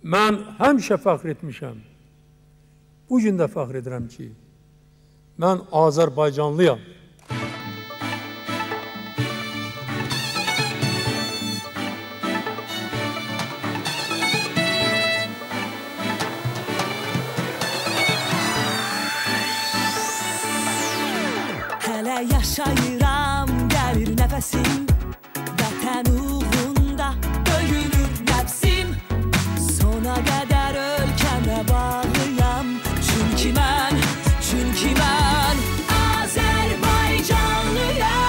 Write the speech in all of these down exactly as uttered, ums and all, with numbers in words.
Mən həmişə fəxr etmişəm. Bugün də fəxr edirəm ki, mən Azərbaycanlıyam. Hələ yaşayıram, gəlir nəfəsim, vətən uğrunda döyünür nəfsim. Sona qədər ölkəmə bağlıyam, çünki mən, çünki mən Azərbaycanlıyam.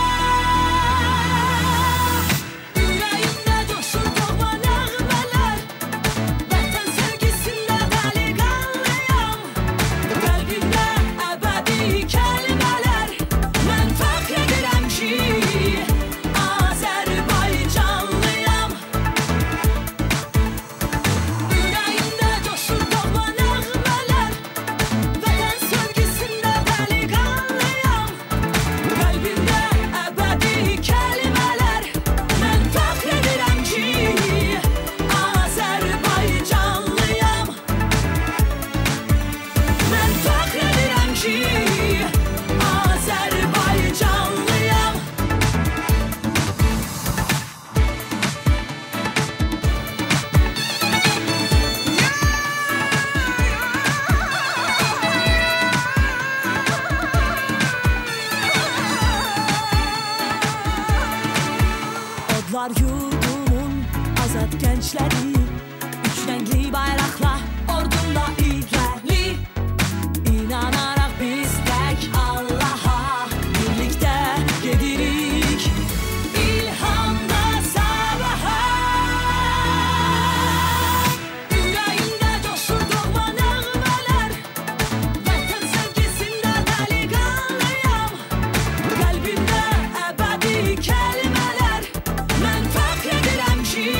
Ürəyimdə coşur doğma nəğmələr, vətən sevgisində dəliqanlıyam. Qəlbimdə əbədi kəlmələr, mən fəxr edirəm ki, Azərbaycanlıyam. Ürəyimdə coşur doğma nəğmələr, vətən sevgisində dəliqanlıyam. Qəlbimdə əbədi kəlmələr, mən fəxr edirəm ki, Azərbaycanlıyam. Mən fəxr edirəm ki, Azərbaycanlıyam. Odlar yurdumun azad gəncləri, üç rəngli bayraqla ordumda irəli. İnanaraq biz tək Allaha birlikdə gedirik, ilhamda sabaha. Ürəyimdə coşur doğma nəğmələr, vətən sevgisində dəliqanlıyam. Qəlbimdə əbədi kəlmələr, mən fəxr edirəm ki,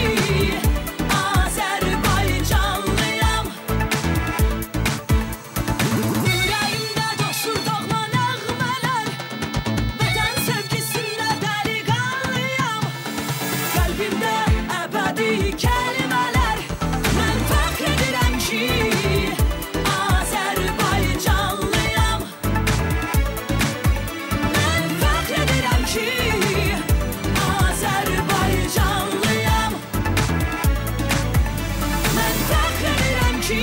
Azərbaycanlıyam. Ürəyimdə coşur doğma nəğmələr, vətən sevgisində dəliqanlıyam. Qəlbimdə əbədi kəlmələr, mən fəxr edirəm ki, Azərbaycanlıyam. Mən fəxr edirəm ki, Azərbaycanlıyam. Mən fəxr edirəm ki,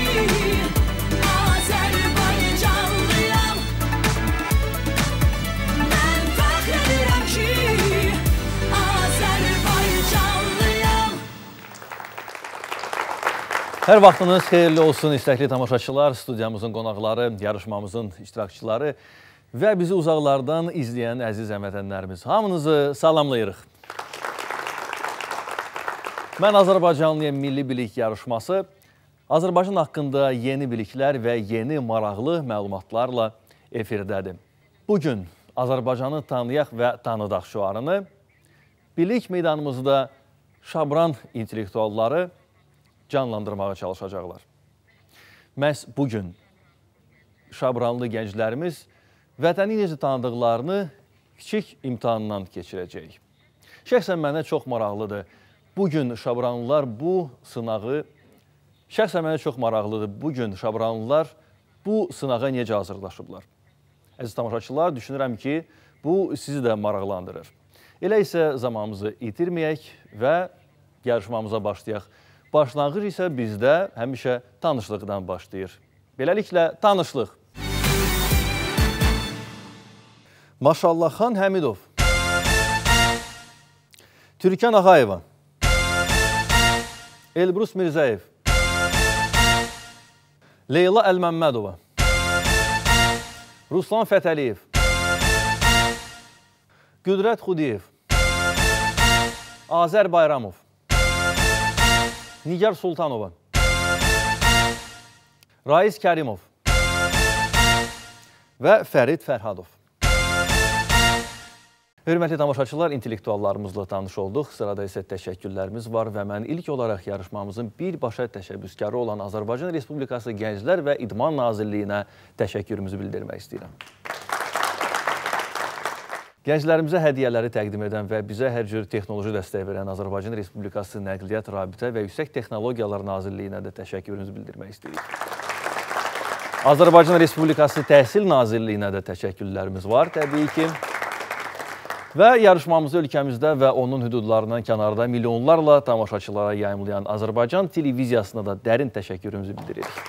Azərbaycanlıyam. Mən fəxr edirəm ki, Azərbaycanlıyam. Hər vaxtınız xeyirli olsun, istəkli tamaşaçılar, studiyamızın qonaqları, yarışmamızın iştirakçıları və bizi uzaqlardan izləyən əziz həmvətənlərimiz. Hamınızı salamlayırıq. Mən Azərbaycanlıyam Milli Bilik yarışması Azərbaycan haqqında yeni biliklər və yeni maraqlı məlumatlarla efirdədir. Bugün Azərbaycanı tanıyaq və tanıdaq şüarını bilik meydanımızda Şabran intellektualları canlandırmağa çalışacaqlar. Məhz bugün Şabranlı gənclərimiz vətəni necə tanıdıqlarını kiçik imtahandan keçirəcək. Şəxsən mənə çox maraqlıdır. Bugün Şabranlılar bu sınağı, şəxsən mənə çox maraqlıdır. Bugün Şabranlılar bu sınağa necə hazırlaşıblar? Əziz tamaşaçılar, düşünürəm ki, bu sizi də maraqlandırır. Elə isə zamanımızı itirməyək və yarışmamıza başlayaq. Başlanğıc isə bizdə həmişə tanışlıqdan başlayır. Beləliklə, tanışlıq. Maşallahxan Həmidov, Türkan Ağayeva, Elbrus Mirzəyev, Leyla Əlməmmədova, Ruslan Fətəliyev, Qüdrət Xudiyev, Azər Bayramov, Nigar Sultanova, Raiz Kərimov və Fərid Fərhadov. Hörmətli tamaşaçılar, intellektuallarımızla tanış olduq. Sırada isə təşəkkürlərimiz var və mən ilk olaraq yarışmamızın birbaşa təşəbbüskarı olan Azərbaycan Respublikası Gənclər və İdman Nazirliyinə təşəkkürümüzü bildirmək istəyirəm. Gənclərimizə hədiyyələri təqdim edən və bizə hər cür texnoloji dəstək verən Azərbaycan Respublikası Nəqliyyat Rabitə və Yüksək Texnologiyalar Nazirliyinə də təşəkkürümüzü bildirmək istəyirik. Azərbaycan Respublikası Təhsil Nazirliyinə də təşəkkürlərimiz var təbii ki. Və yarışmamızı ölkəmizdə və onun hüdudlarından kənarda milyonlarla tamaşaçılara yayımlayan Azərbaycan televiziyasına da dərin təşəkkürümüzü bildiririk.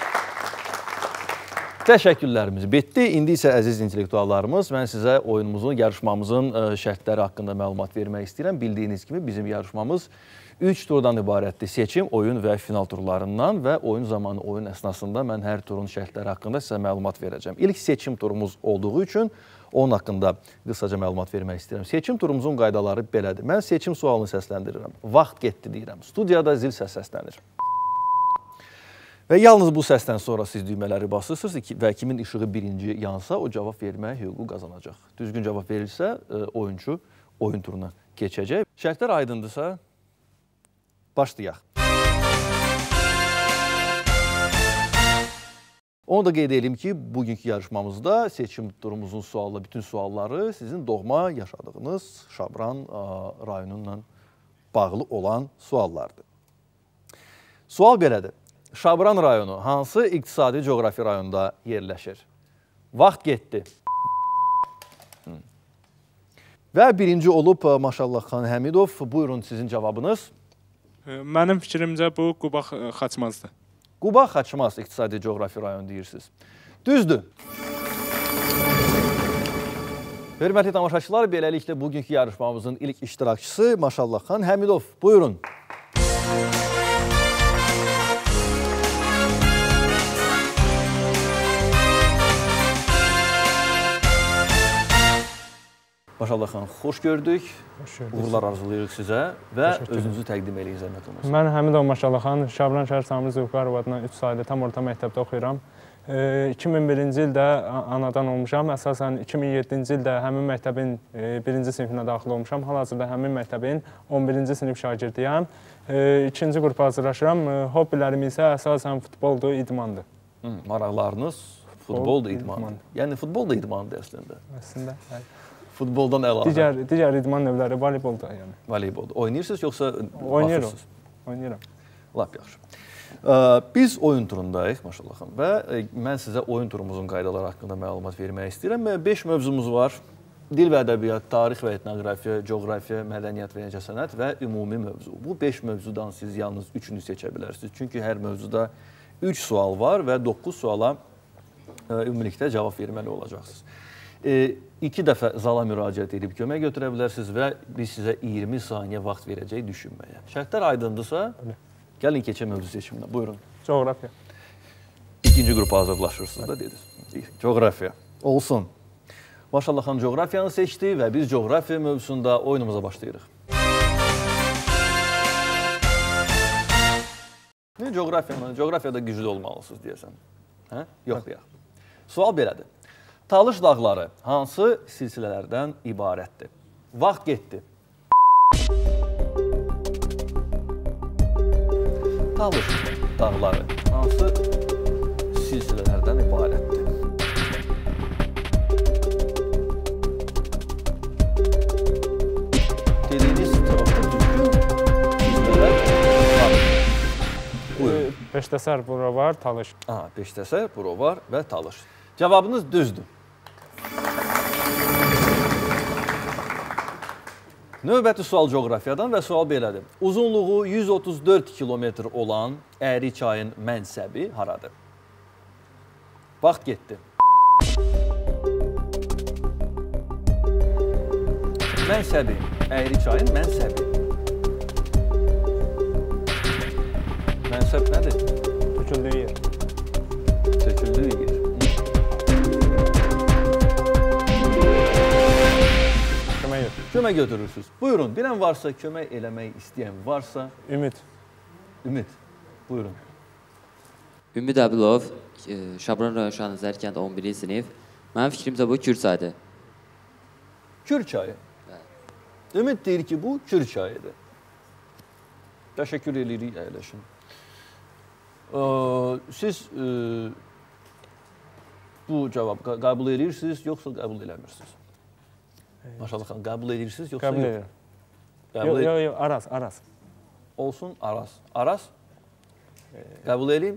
Təşəkkürlərimiz bitdi. İndi isə əziz intellektuallarımız, mən sizə oyunumuzun, yarışmamızın şərtləri haqqında məlumat vermək istəyirəm. Bildiyiniz kimi bizim yarışmamız üç turdan ibarətdir. Seçim, oyun və final turlarından və oyun zamanı, oyun əsnasında mən hər turun şərtləri haqqında sizə məlumat verəcəm. İlk seçim turumuz olduğu üçün onun haqqında qısaca məlumat vermək istəyirəm. Seçim turumuzun qaydaları belədir. Mən seçim sualını səsləndirirəm. Vaxt getdi deyirəm. Studiyada zil səs səslənir. Və yalnız bu səsdən sonra siz düymələri basırsınız və kimin işığı birinci yansa o cavab verməyə hüququ qazanacaq. Düzgün cavab verilsə oyuncu oyun turuna keçəcək. Şərtlər aydındırsa başlayaq. Onu da qeyd edelim ki, bugünkü yarışmamızda seçim turumuzun sualları, bütün sualları sizin doğma yaşadığınız Şabran rayonunla bağlı olan suallardır. Sual belədir. Şabran rayonu hansı iqtisadi coğrafi rayonda yerləşir? Vaxt getdi. Və birinci olub Maşallah xan Həmidov. Buyurun sizin cavabınız. Mənim fikrimcə bu Quba Xaçmazdır. Quba Xaçmaz iqtisadi coğrafi rayon deyirsiniz. Düzdür. Hörmətli tamaşaçılar, beləliklə bugünkü yarışmamızın ilk iştirakçısı Maşallah xan Həmidov. Buyurun. Maşallah xan, xoş gördük. Xoş gördük. Uğurlar arzulayırıq sizə və özünüzü təqdim eləyin zəhmət olmasın. Mən Həmidov Maşallah xan, Şabran şəhər Samir Zülfüqarov adına üç saylı tam orta məktəbdə oxuyuram. iki min birinci ildə anadan olmuşam. Əsasən iki min yeddinci ildə həmin məktəbin birinci sinifinə daxil olmuşam. Hal-hazırda həmin məktəbin on birinci sinif şagirdiyəm. İkinci qrupa hazırlaşıram. Hobbilərim isə əsasən futboldur, idmandır. Maraqlarınız futboldur, idmandır. Yəni futbol da idmandır əslində. Əslində, bəli. Futboldan əlavə. Digər, digər idman növləri voleybolda yəni. Voleybolda. Oynayırsınız yoxsa Oynayıram. baxırsınız? Oynayıram. Lap yaxşı. Biz oyun turundayıq, Maşallah xan. Və mən sizə oyun turumuzun qaydaları haqqında məlumat vermək istəyirəm. beş mövzumuz var. Dil və ədəbiyyat, tarix və etnografiya, coğrafiya, mədəniyyət və incəsənət və ümumi mövzu. Bu beş mövzudan siz yalnız üçünü seçə bilərsiniz. Çünki hər mövzuda üç sual var və doqquz suala ümumilikdə cavab verməli olacaqsınız. E, iki dəfə zala müraciət edib kömək götürə bilərsiniz və biz sizə iyirmi saniyə vaxt verəcək düşünməyə. Şərtlər aydındırsa, gəlin keçə mövzu seçiminə. Buyurun. Coğrafiya. İkinci qrupa hazırlaşırsınız da dediniz. Coğrafiya. Olsun. Maşallah xan coğrafiyanı seçdi və biz coğrafiya mövzusunda oyunumuza başlayırıq. Ne coğrafiyanı? Coğrafiyada güclü olmalısınız deyəsən. Hə? Yox deyək. Sual belədir. Talış dağları hansı silsilələrdən ibarətdir? Vaxt getdi. Talış dağları hansı silsilələrdən ibarətdir? Dediyiniz cavabda düzgün silsilələr var. Buyurun. Beşdəsər bura var, Talış. Aha, Beşdəsər, bura var və Talış. Cavabınız düzdür. Növbəti sual coğrafiyadan və sual belədir. Uzunluğu yüz otuz dörd kilometr olan Əyri çayın mənsəbi haradır? Vaxt getdi. Mənsəbi, Əyri çayın mənsəbi. Mənsəb nədir? Töküldüyü yer. Töküldüyü yer. Kömək yox. Kömək götürürsünüz. Buyurun, bilən varsa, kömək eləmək istəyən varsa. Ümid. Ümid, buyurun. Ümid Əbilov, Şabran rayon Şanlızər kənd on birinci sinif. Mənim fikrimcə bu Kür çayıdır. Kür çayı. Ümid deyir ki, bu Kür çayıdır. Təşəkkür edirik, əyləşin. Siz bu cavabı qəbul edirsiniz, yoxsa qəbul eləmirsiniz? Maşallah xanım, qəbul edirsiniz yoxsa Qəbul yox? edirəm. Qəbul Yox, ed- yox, yox, Araz, Araz. Olsun, Aras. Aras? Qəbul edeyim.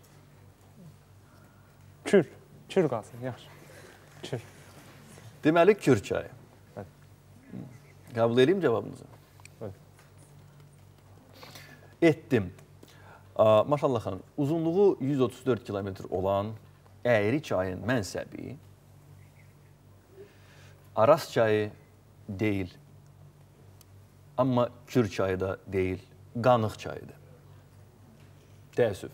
Kür, kür qalsın, yaxşı. Kür. Deməli, Kür çayı. Bəli. Qəbul edeyim cavabınızı. Bəli. Etdim. Aa, Maşallah xanım, uzunluğu yüz otuz dörd kilometr olan Əyri çayın mənsəbi Aras çayı deyil. Amma Kür çayı da deyil, Qanıq çayıdır. Təəssüf.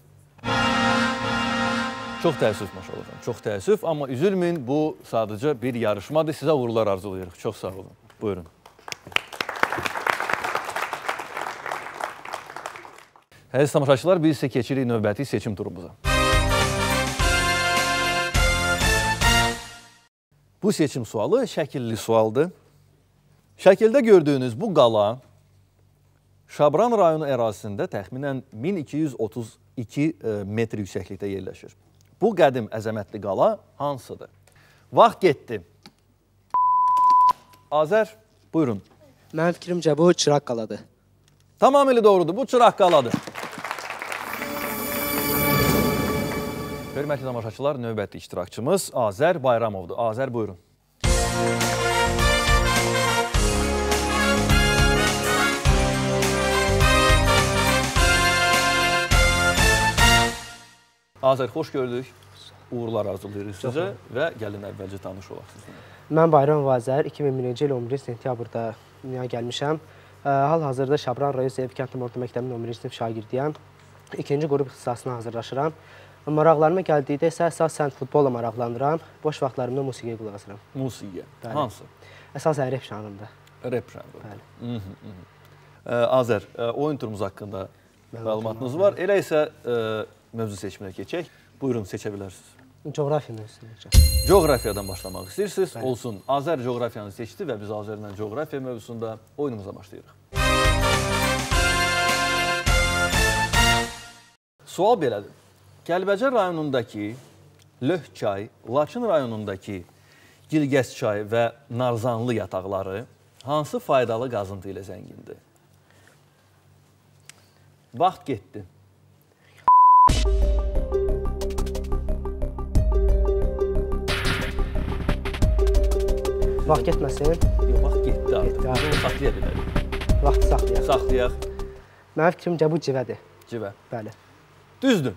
Çox təəssüf maşallah. Çox təəssüf, amma üzülməyin, bu sadəcə bir yarışmadır. Sizə uğurlar arzulayırıq. Çox sağ olun. Buyurun. Əziz tamaşaçılar, biz isə keçirik növbəti seçim turumuza. Bu seçim sualı şəkilli sualdır. Şəkildə gördüyünüz bu qala Şabran rayonu ərazisində təxminən min iki yüz otuz iki metr yüksəklikdə yerləşir. Bu qədim əzəmətli qala hansıdır? Vaxt getdi. Azər, buyurun. Mənim fikrimcə bu Çıraq qaladır. Tamamilə doğrudur. Bu Çıraq qaladır. Hörmətli tamaşaçılar, növbəti iştirakçımız Azər Bayramovdur. Azər, buyurun. Azər, xoş gördük. Uğurlar arzulayırıq sizə və gəlin əvvəlcə tanış olaq sizinlə. Mən Bayram Vazər, iki min birinci il on birinci sentyabrda dünyaya gəlmişəm. Hal-hazırda Şabran rayon Zeynəb Kənd Orta Məktəbinin on birinci sinif şagirdiyəm. İkinci qrup ixtisasına hazırlaşıram. Maraqlarıma gəldikdə isə əsasən futbolla maraqlanıram. Boş vaxtlarımda musiqiyə qulaq asıram. Musiqiyə. Bəli. Hansı? Əsasən rep janrında. Rep janrı. Bəli. Hı -hı, hı -hı. Azər, oyun turumuz haqqında məlumatınız var. Elə isə mövzu seçimine keçək. Buyurun, seçə bilərsiniz. Coğrafiya mövzusu. Coğrafiyadan başlamaq istəyirsiniz. Olsun. Azər coğrafiyanı seçdi və biz Azərlə coğrafiya mövzusunda oyunumuza başlayırıq. Sual belədir. Kəlbəcər rayonundakı Löhçay, Laçın rayonundakı Gilgəz çayı və Narzanlı yataqları hansı faydalı qazıntı ilə zəngindir? Vaxt getdi. Vaxt getməsin. Yox, vaxt getdi artıq. Getdi, artıq. Bunu saxlaya bilərik. Vaxtı saxlayaq. Saxlayaq. Mənim fikrimcə bu civədir. Civə. Bəli. Düzdür.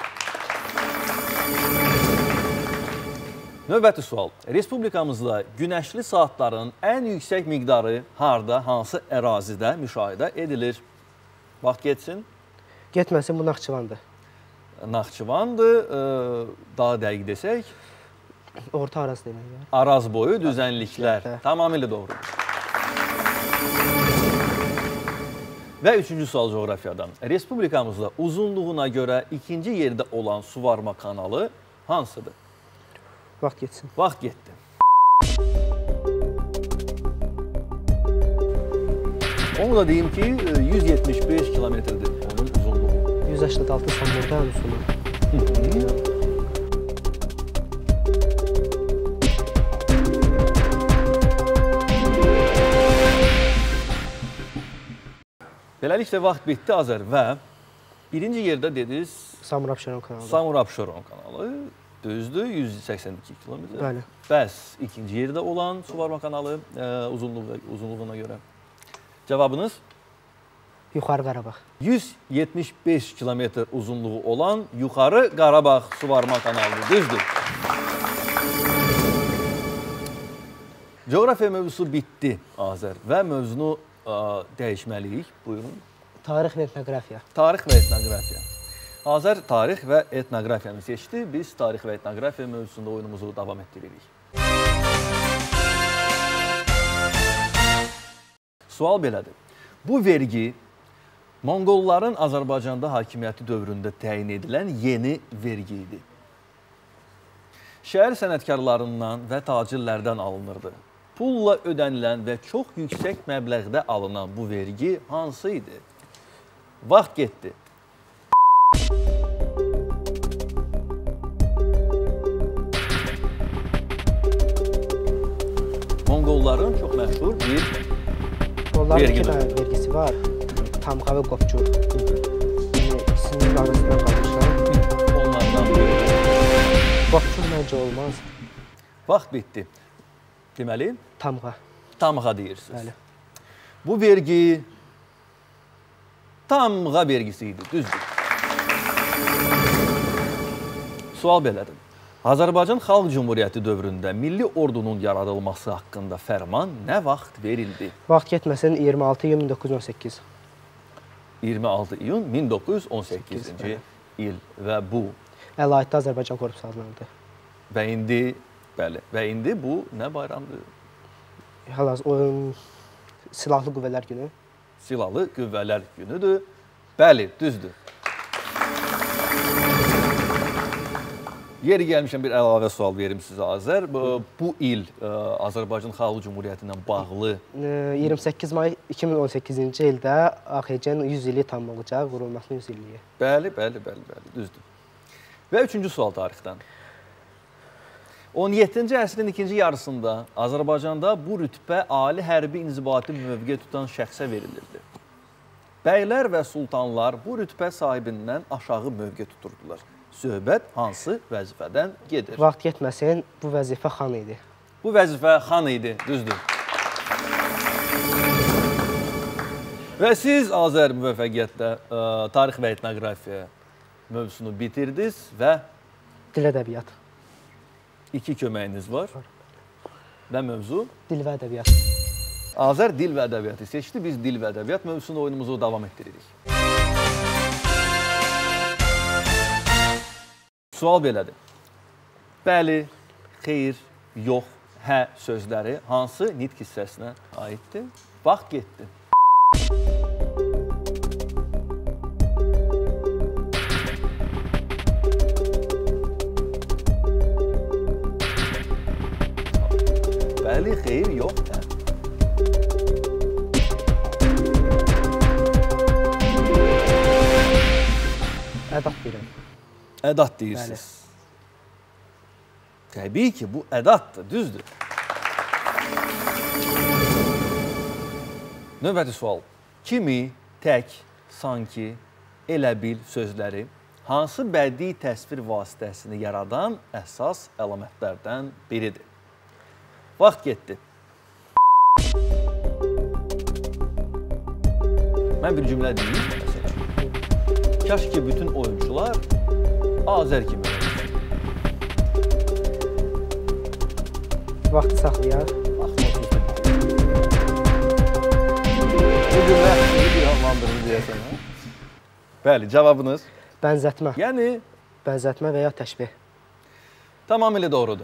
Növbəti sual. Respublikamızda günəşli saatların ən yüksək miqdarı harda, hansı ərazidə müşahidə edilir? Vaxt getsin. Getməsin, bu Naxçıvandır. Naxçıvandır. Daha dəqiq desək, Orta Araz demək. Araz boyu düzənliklər. Hə. Tamamilə doğrudur. Və üçüncü sual coğrafiyadan. Respublikamızda uzunluğuna görə ikinci yerdə olan suvarma kanalı hansıdır? Vaxt getsin. Vaxt getdi. Onu da deyim ki, yüz yetmiş beş kilometrdir onun uzunluğu. yüz səksən altı Samurda ən uzunu. Beləliklə vaxt bitdi Azər və birinci yerdə dediniz Samur Abşeron kanalı. Samur Abşeron kanalı. Düzdür, yüz səksən iki kilometr. Bəli. Bəs ikinci yerdə olan suvarma kanalı e, uzunluğu, uzunluğuna görə. Cavabınız? Yuxarı Qarabağ. yüz yetmiş beş kilometr uzunluğu olan Yuxarı Qarabağ suvarma kanalıdır. Düzdür. Coğrafiya mövzusu bitdi Azər və mövzunu ə, dəyişməliyik. Buyurun. Tarix və etnografiya. Tarix və etnografiya. Azər tarix və etnografiyanı seçdi. Biz tarix və etnografiya mövzusunda oyunumuzu davam etdiririk. Sual belədir. Bu vergi Monqolların Azərbaycanda hakimiyyəti dövründə təyin edilən yeni vergi idi. Şəhər sənətkarlarından və tacirlərdən alınırdı. Pulla ödənilən və çox yüksək məbləğdə alınan bu vergi hansı idi? Vaxt getdi. Monqolların çox məşhur bir Onların iki vergidir. dənə vergisi var. Tamğa və qopçur. Yəni, ikisinin arasında qalmışlar. onlardan biri. Qopçur məncə olmaz. Vaxt bitdi. Deməli, Tamğa. tamğa deyirsiniz. Bəli. Bu vergi tamğa vergisi idi, düzdür. Sual belədir. Azərbaycan Xalq Cumhuriyyəti dövründə milli ordunun yaradılması haqqında fərman nə vaxt verildi? Vaxt getməsin iyirmi altı iyun min doqquz yüz on səkkiz. iyirmi altı iyun min doqquz yüz on səkkizinci il və bu Əlahidə Azərbaycan Korpusu adlanırdı. və indi bəli və indi bu nə bayramdır? Hal-hazır o Silahlı Qüvvələr Günü. Silahlı Qüvvələr Günüdür. Bəli, düzdür. Yeri gəlmişəm bir əlavə sual verim sizə Azər. Bu, bu il ə, Azərbaycan Xalq Cumhuriyyəti ilə bağlı E, iyirmi səkkiz may iki min on səkkizinci ildə A X C-nin yüz illiyi tam olacaq, qurulmasının yüz illiyi. Bəli, bəli, bəli, bəli, düzdür. Və üçüncü sual tarixdən. on yeddinci əsrin ikinci yarısında Azərbaycanda bu rütbə ali hərbi inzibati mövqe tutan şəxsə verilirdi. Bəylər və sultanlar bu rütbə sahibindən aşağı mövqe tuturdular. Söhbət hansı vəzifədən gedir? Vaxt getməsin bu vəzifə xan idi. Bu vəzifə xan idi, düzdür. Və siz Azər müvəffəqiyyətlə ə, tarix və etnografiya mövzusunu bitirdiniz və Dil ədəbiyyat. iki köməyiniz var. Və mövzu? Dil və ədəbiyyat. Azər dil və ədəbiyyatı seçdi. Biz dil və ədəbiyyat mövzusunu oyunumuzu davam etdiririk. Sual belədir. Bəli, xeyr, yox, hə sözləri hansı nitq hissəsinə aiddir? Vaxt getdi. Bəli, xeyr, yox, hə. Ədat deyirəm. Ədat deyirsiniz. Təbii ki, bu ədatdır, düzdür. Növbəti sual. Kimi, tək, sanki, elə bil sözləri hansı bədii təsvir vasitəsini yaradan əsas əlamətlərdən biridir? Vaxt getdi. Mən bir cümlə deyim, məsələn. Kaş ki, bütün oyuncular Azər kimi oynasın. Vaxtı saxlayaq. Axmaqsız da bitir. Bu cümlə bir anlandırır deyəsən, hə? Bəli, cavabınız? Bənzətmə. Yəni, Bənzətmə və ya təşbih. tamamilə doğrudur.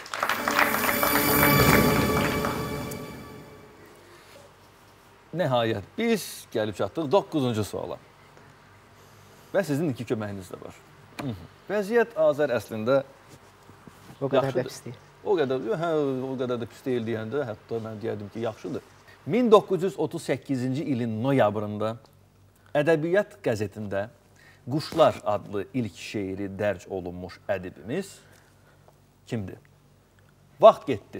Nəhayət, biz gəlib çatdıq doqquzuncu suala. Və sizin iki köməyiniz də var. Vəziyyət Azər əslində O qədər yaxşıdır. də pis deyil. O qədər, hə, o qədər də pis deyil deyəndə, hətta mən deyərdim ki, yaxşıdır. min doqquz yüz otuz səkkizinci ilin noyabrında Ədəbiyyat qəzetində Quşlar adlı ilk şeiri dərc olunmuş ədibimiz kimdir? Vaxt getdi.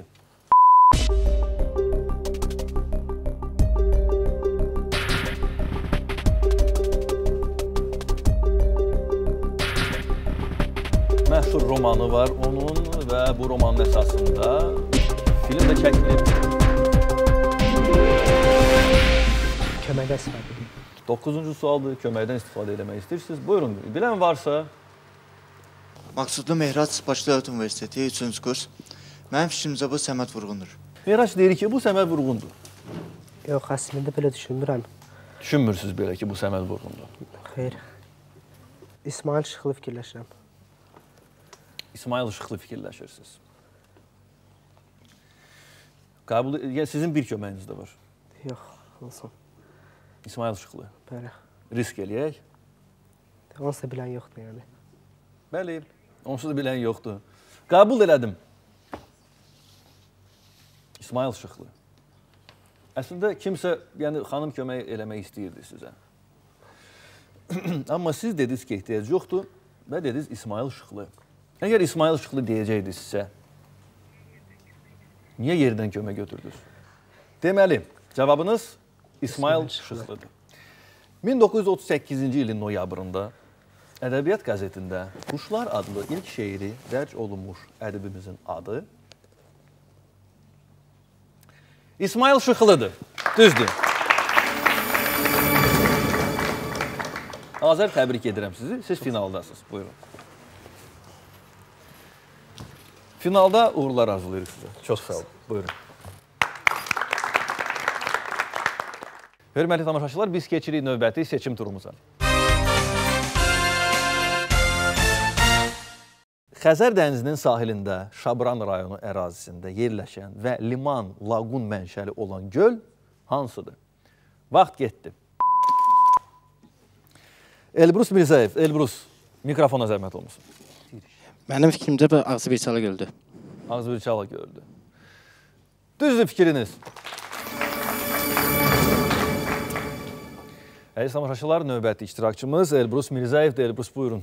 Məşhur romanı var onun və bu romanın əsasında film də çəkilib. Köməkdən istifadə edin. doqquzuncu sualdır, köməkdən istifadə etmək istəyirsiniz. Buyurun, bilən varsa. Maqsudlu Mehrac Bakı Dövlət Universiteti üçüncü kurs. Mənim fikrimcə bu Səməd Vurğundur. Mehrac deyir ki, bu Səməd Vurğundur. Yox, əslində belə düşünmürəm. Düşünmürsünüz belə ki, bu Səməd Vurğundur. Xeyr. İsmail Şıxlı fikirləşirəm. İsmail Şıxlı fikirləşirsiniz. Qəbul, yəni sizin bir köməyiniz də var. Yox, olsun. İsmail Şıxlı. Bəli. Risk eləyək. Onsuz da bilən yoxdur yəni. Bəli, onsuz da bilən yoxdur. Qəbul elədim. İsmail Şıxlı. Əslində kimsə, yəni xanım kömək eləmək istəyirdi sizə. Amma siz dediniz ki, ehtiyac yoxdur və dediniz İsmail Şıxlı. Əgər İsmail Şıxlı deyəcəkdi sizə, niyə yerdən kömək götürdünüz? Deməli, cavabınız İsmail Şıxlıdır. min doqquz yüz otuz səkkizinci ilin noyabrında Ədəbiyyat qəzetində Quşlar adlı ilk şeiri dərc olunmuş ədibimizin adı İsmail Şıxlıdır. Düzdür. Azər, təbrik edirəm sizi. Siz finaldasınız. Buyurun. Finalda uğurlar arzulayırıq sizə. Çox sağ olun. Buyurun. Hörmətli tamaşaçılar, biz keçirik növbəti seçim turumuza. Xəzər dənizinin sahilində Şabran rayonu ərazisində yerləşən və liman, laqun mənşəli olan göl hansıdır? Vaxt getdi. Elbrus Mirzəyev, Elbrus, mikrofona zəhmət olmasın. Mənim fikrimcə bu Ağzıbirçala göldür. Ağzıbirçala göldür. Düzdür fikriniz. Əziz tamaşaçılar, növbəti iştirakçımız Elbrus Mirzəyevdir. Elbrus, buyurun.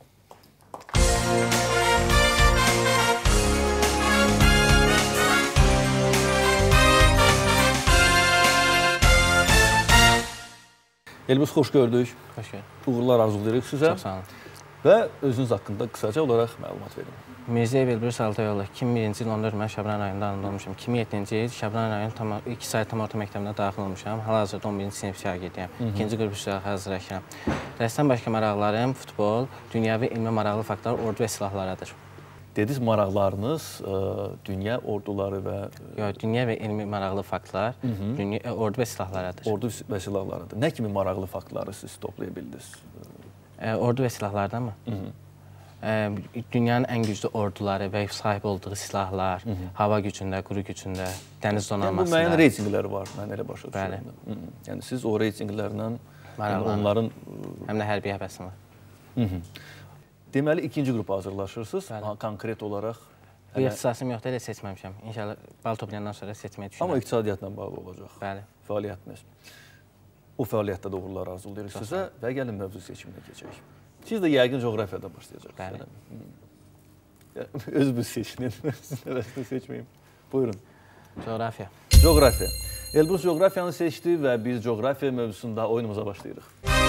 Elbrus, xoş gördük. Xoş gördük. Uğurlar arzulayırıq sizə. Çox sağ olun. Və özünüz haqqında qısaca olaraq məlumat verin. Mirzəyev Elbrus Altayoğlu. iki min birinci il on dörd mən Şabran rayonunda anında olmuşam. iki min yeddinci il Şabran rayonu iki sayı tam orta məktəbində daxil olmuşam. Hal-hazırda on birinci sinif şagirdiyəm. İkinci qrup üzrə hazırlaşıram. Dərsdən başqa maraqlarım futbol, dünyəvi elmi maraqlı faktlar, ordu və silahlarıdır. Dediniz, maraqlarınız dünya orduları və... Yox, dünya və elmi maraqlı faktlar, ordu və silahlarıdır. Ordu və silahlarıdır. Nə kimi maraqlı faktları siz toplaya bildiniz? Ordu və silahlardan mı? Dünyanın ən güclü orduları və sahib olduğu silahlar, hava gücündə, quru gücündə, dəniz donanmasında. Bu müəyyən reytinqləri var, mən elə başa düşürəm. Yəni siz o reytinqlərlə onların... Həm də hərbi həvəsim var. Deməli, ikinci qrupa hazırlaşırsınız, konkret olaraq... Bir ixtisasım yoxdur, elə seçməmişəm. İnşallah bal toplayandan sonra seçməyi düşünürəm. Amma iqtisadiyyatla bağlı olacaq. Bəli. Fəaliyyətiniz. O fəaliyyətdə də uğurlar arzulayırıq sizə və gəlin mövzu seçiminə keçək. Siz də yəqin coğrafiyada başlayacaqsınız. Bəli. Özünüz seçinin, sizin nəvəsini seçməyim. Buyurun. Coğrafiya. Coğrafiya. Elbrus coğrafiyanı seçdi və biz coğrafiya mövzusunda oyunumuza başlayırıq.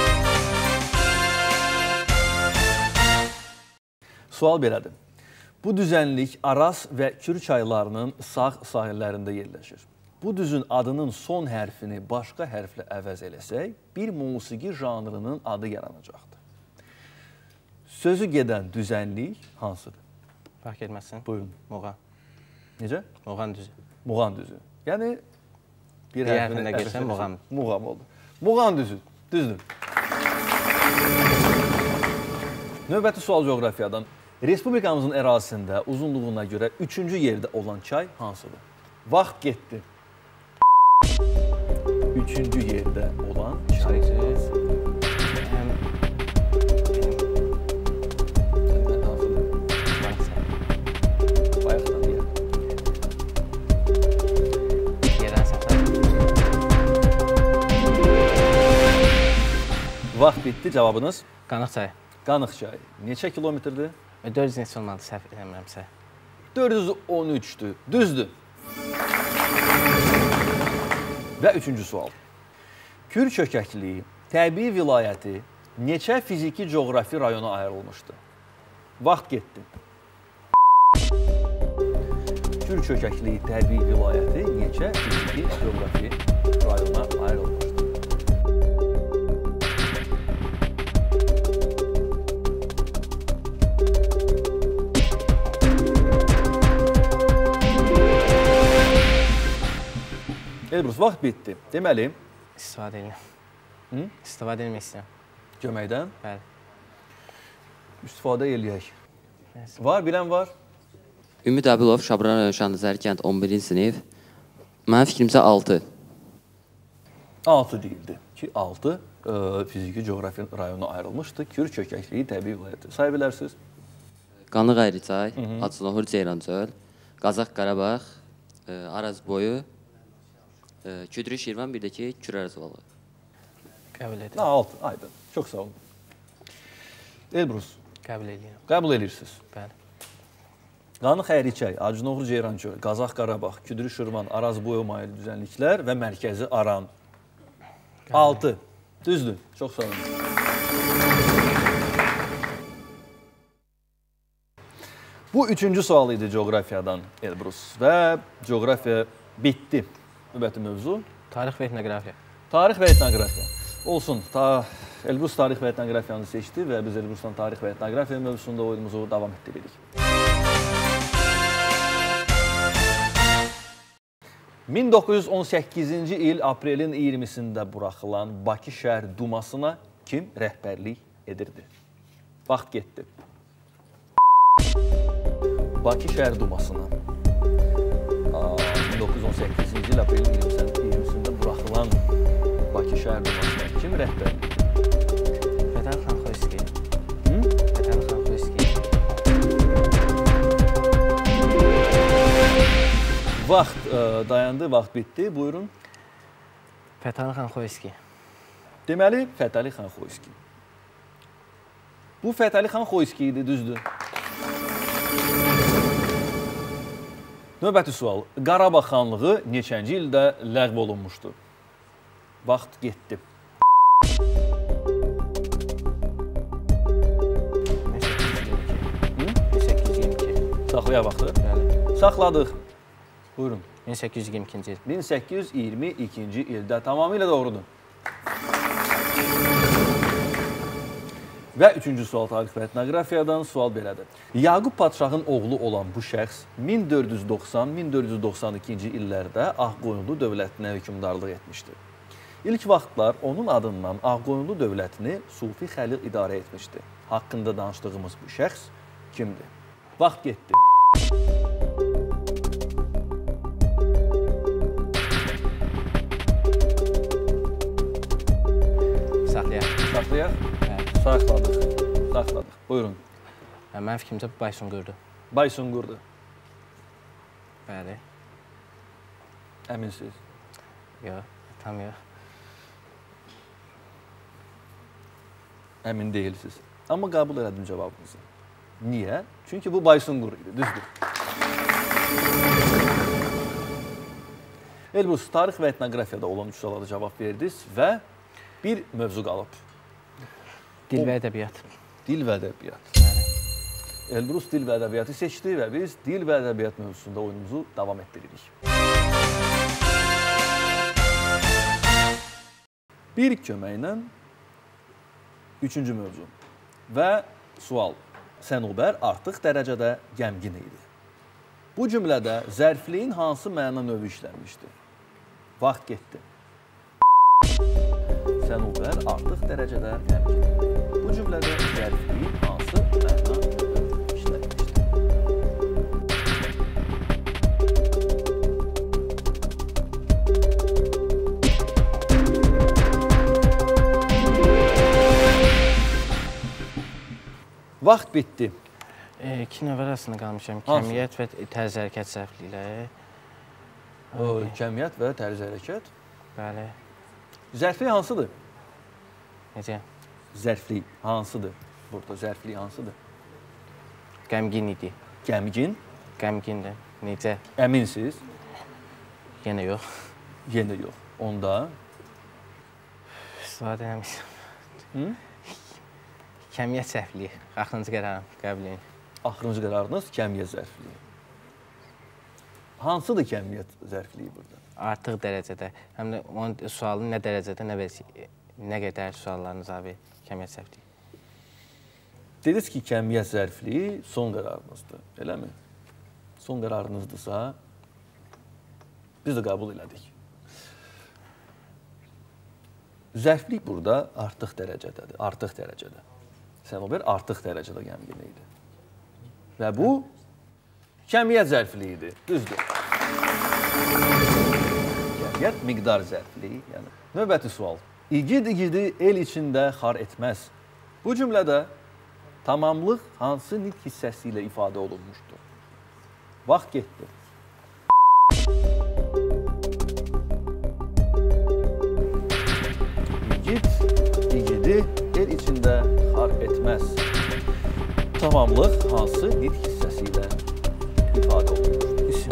Sual belədir. Bu düzənlik Araz və Kür çaylarının sağ sahillərində yerləşir. Bu düzün adının son hərfini başqa hərflə əvəz eləsək, bir musiqi janrının adı yaranacaqdır. Sözü gedən düzənlik hansıdır? Bax, getməsin. Buyurun. Muğan. Necə? Muğan düzü. Muğan düzü. Yəni, bir hərfində geçsən Muğan. Muğan oldu. Muğan düzü. Düzdür. Növbəti sual coğrafiyadan. Respublikamızın ərazisində uzunluğuna görə üçüncü yerdə olan çay hansıdır? Vaxt getdi. Üçüncü yerdə olan çay. Bayaqdan deyək. Yerdən səfər. Vaxt bitdi, cavabınız? Qanıq çayı. Qanıq çayı. Neçə kilometrdir? dörd yüz neçə olmalı, səhv eləmirəmsə. dörd yüz on üçdür. Düzdür. Və üçüncü sual. Kür çökəkliyi, təbii vilayəti neçə fiziki coğrafi rayona ayrılmışdır? Vaxt getdi. Kür çökəkliyi, təbii vilayəti neçə fiziki coğrafi rayona ayrılmışdır? Elbrus, vaxt bitdi. Deməli... İstifadə edin. Hı? İstifadə edilmək istəyirəm. Köməkdən? Bəli. İstifadə eləyək. Var, bilən var? Ümid Əbilov, Şabran rayon Şanlızər kənd on birinci sinif. Mənim fikrimcə altı. altı deyildi ki, altı fiziki coğrafi rayona ayrılmışdı. Kür çökəkliyi təbii vilayəti. Say bilərsiniz? Qanıq Ayrıçay, Hacınohur Ceyrancöl, Qazaq Qarabağ, Araz boyu, Küdrü Şirvan, bir də ki, Kür Ərzvalı. Qəbul edirəm. altı, aydın. Çox sağ olun. Elbrus. Qəbul edirəm. Qəbul edirsiniz. Bəli. Qanı Xəyrikəy, Acınoğru Ceyranköy, Qazax Qarabağ, Küdrü Şırman, Araz Boyomaylı düzənliklər və mərkəzi Aran. altı. Düzdür. Çox sağ olun. Bu üçüncü sual idi coğrafiyadan Elbrus və coğrafiya bitdi. Növbəti mövzu. Tarix və etnografiya. Tarix və etnografiya. Olsun. Ta Elbrus tarix və etnografiyanı seçdi və biz Elbrusdan tarix və etnografiya mövzusunda oyunumuzu davam etdiririk. min doqquz yüz on səkkizinci il aprelin iyirmisində buraxılan Bakı şəhər dumasına kim rəhbərlik edirdi? Vaxt getdi. Bakı şəhər dumasına min doqquz yüz on səkkizinci il aprelin iyirmisində buraxılan Bakı şəhər dumasına kim rəhbərlik edirdi? Fədəl Xanxoyski. Fədəl Xanxoyski. Vaxt dayandı, vaxt bitdi. Buyurun. Fətəli Xanxoyski. Deməli, Fətəli Xanxoyski. Bu Fətəli Xanxoyski idi, düzdür. Növbəti sual. Qarabağ xanlığı neçənci ildə ləğv olunmuşdu? Vaxt getdi. min səkkiz yüz iyirmi iki. Saxlayaq vaxtı. Bəli. Saxladıq. Buyurun. min səkkiz yüz iyirmi ikinci il. min səkkiz yüz iyirmi ikinci ildə tamamilə doğrudur. Və üçüncü sual tarix və etnografiyadan sual belədir. Yaqub Padşahın oğlu olan bu şəxs min dörd yüz doxsan min dörd yüz doxsan ikinci illərdə Ağqoyunlu dövlətinə hökmdarlıq etmişdir. İlk vaxtlar onun adından Ağqoyunlu dövlətini Sufi Xəlil idarə etmişdi. Haqqında danışdığımız bu şəxs kimdir? Vaxt getdi. Saxlayaq. Saxlayaq. Bəli. Saxladıq. Saxladıq. Buyurun. Mənim fikrimcə Baysunqurdur. Baysunqurdur. Bəli. Əminsiniz. Yox, tam yox. Əmin deyilsiniz. Amma qəbul elədim cavabınızı. Niyə? Çünki bu Baysunqur idi, düzdür. Elbrus, tarix və etnoqrafiyada olan üç suala cavab verdiniz və bir mövzu qalıb. Dil və ədəbiyyat. Dil və ədəbiyyat. Elbrus dil və ədəbiyyatı seçdi və biz dil və ədəbiyyat mövzusunda oyunumuzu davam etdiririk. Bir köməklə üçüncü mövzu və sual. Sənubər artıq dərəcədə qəmgin idi. Bu cümlədə zərfliyin hansı məna növü işlənmişdir? Vaxt getdi. Sənubər artıq dərəcədə qəmgin idi. Bu cümlədə zərfliyin hansı məna növü işlənmişdir? Vaxt bitdi. E, iki növ arasında qalmışam. Hansı? Kəmiyyət və tərz hərəkət səhvlikləri. O, kəmiyyət və tərz hərəkət. Bəli. Zərflik hansıdır? Necə? Zərflik hansıdır? Burada zərflik hansıdır? Qəmgin idi. Qəmgin. Qəmgindir. Necə? Əminsiniz? Yenə yox. Yenə yox. Onda İstifadə eləmişəm. Hı? Kəmiyyət səhvliyi. Axırıncı qərarım, qəbul edin. Axırıncı qərarınız kəmiyyət zərfliyi. Hansıdır kəmiyyət zərfliyi burada? Artıq dərəcədə. Həm də onun sualın nə dərəcədə, nə, nə qədər suallarınız abi kəmiyyət səhvliyi. Dediniz ki, kəmiyyət zərfliyi son qərarınızdır, eləmi? Son qərarınızdırsa, biz də qəbul elədik. Zərflik burada artıq dərəcədədir, artıq dərəcədə. Sənubər artıq dərəcədə qəmgin idi. Və bu, kəmiyyət zərfliyidir, düzdür. Kəmiyyət miqdar zərfliyi, yəni. Növbəti sual. İgid igidi el içində xar etməz. Bu cümlədə tamamlıq hansı nitq hissəsi ilə ifadə olunmuşdur? Vaxt getdi. İgid igidi el içində xar etməz. Tamamlıq hansı nitq hissəsi ilə istifadə olunmuşdur? İsim.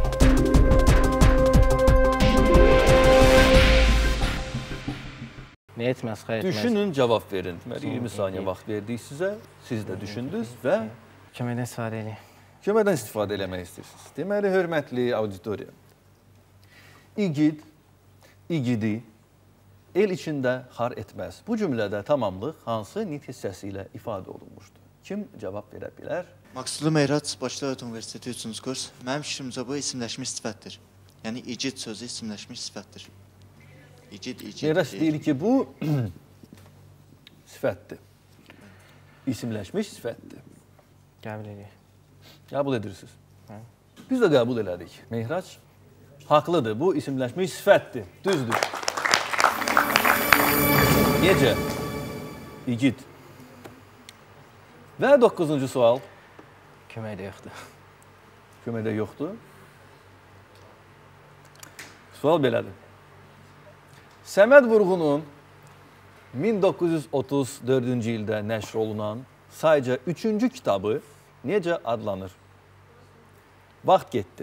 Nə etməz, xeyr etməz. Düşünün, cavab verin. Deməli, iyirmi saniyə vaxt verdik sizə. Siz də düşündünüz və Köməkdən istifadə edin. köməkdən istifadə eləmək istəyirsiniz. Deməli, hörmətli auditoriya, igid, igidi el içində xar etməz. Bu cümlədə tamamlıq hansı nitq hissəsi ilə ifadə olunmuşdur? Kim cavab verə bilər? Maqsudlu Mehrac Bakı Dövlət Universiteti üçüncü kurs. Mənim fikrimcə bu isimləşmiş sifətdir. Yəni igid sözü isimləşmiş sifətdir. İcid, icid. Mehrac deyir ki, bu sifətdir. İsimləşmiş sifətdir. Qəbul edirik. Qəbul edirsiniz. Biz də qəbul elədik. Mehrac haqlıdır. Bu isimləşmiş sifətdir. Düzdür. Necə? İgid. Və doqquzuncu sual. Köməkdə yoxdur. Köməkdə yoxdur. Sual belədir. Səməd Vurğunun min doqquz yüz otuz dördüncü ildə nəşr olunan sayca üçüncü kitabı necə adlanır? Vaxt getdi.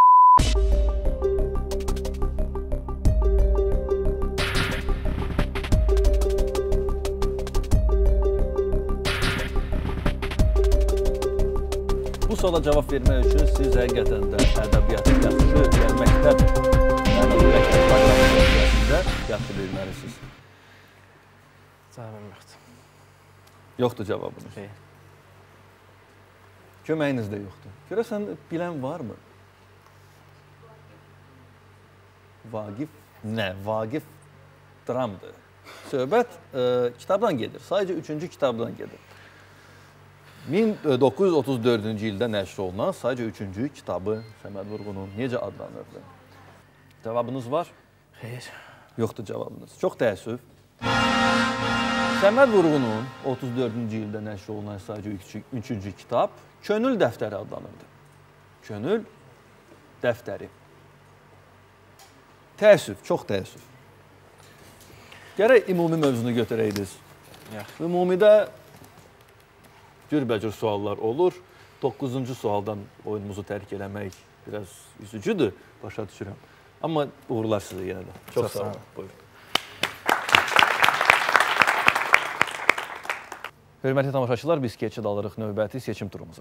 Bu suala cavab vermək üçün siz həqiqətən də ədəbiyyatı yaxşı, yəni məktəb, yəni məktəb proqramı içərisində yaxşı bilməlisiniz. Cavabım yoxdur. Yoxdur cavabınız. Xeyr. Köməyiniz də yoxdur. Görəsən, bilən varmı? Vaqif nə? Vaqif dramdır. Söhbət e, kitabdan gedir. Sadəcə üçüncü kitabdan gedir. min doqquz yüz otuz dördüncü ildə nəşr olunan sadəcə üçüncü kitabı Səməd Vurğunun necə adlanırdı? Cavabınız var? Xeyr. Yoxdur cavabınız. Çox təəssüf. Səməd Vurğunun otuz dördüncü ildə nəşr olunan sadəcə üçüncü kitab Könül dəftəri adlanırdı. Könül dəftəri. Təəssüf, çox təəssüf. Gərək ümumi mövzunu götürəydiniz. Ümumidə cürbəcür suallar olur. doqquzuncu sualdan oyunumuzu tərk eləmək biraz üzücüdür, başa düşürəm. Amma uğurlar sizə yenə də. Çox, Çox sağ olun. Buyurun. Hörmətli tamaşaçılar, biz keçid alırıq növbəti seçim turumuza.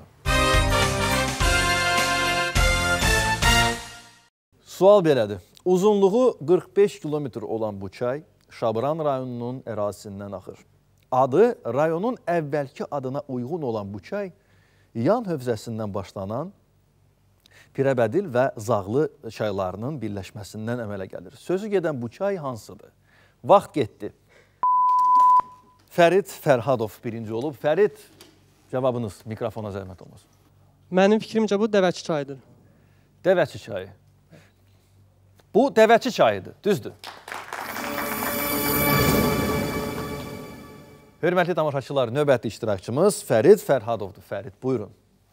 Sual belədir. Uzunluğu qırx beş kilometr olan bu çay Şabran rayonunun ərazisindən axır. Adı rayonun əvvəlki adına uyğun olan bu çay yan hövzəsindən başlanan Pirəbədil və Zağlı çaylarının birləşməsindən əmələ gəlir. Sözü gedən bu çay hansıdır? Vaxt getdi. Fərid Fərhadov birinci olub. Fərid, cavabınız mikrofona zəhmət olmasın. Mənim fikrimcə bu Dəvəçi çayıdır. Dəvəçi çayı. Bu Dəvəçi çayıdır, düzdür. Hörmətli tamaşaçılar, növbəti iştirakçımız Fərid Fərhadovdur. Fərid, buyurun.